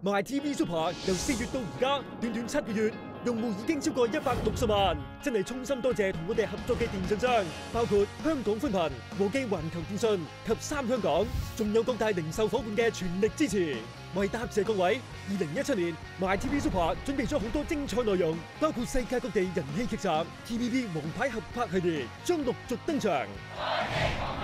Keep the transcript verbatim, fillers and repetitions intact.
myTV Super 由四月到而家，短短七個月，用戶已經超過一百六十萬，真係衷心多謝同我哋合作嘅電信商，包括香港寬頻、和記環球電訊及三香港，仲有各大零售夥伴嘅全力支持。為答謝各位，二零一七年 myTV Super 準備咗好多精彩內容，包括世界各地人氣劇集、T V B 王牌合拍系列將陸續登場。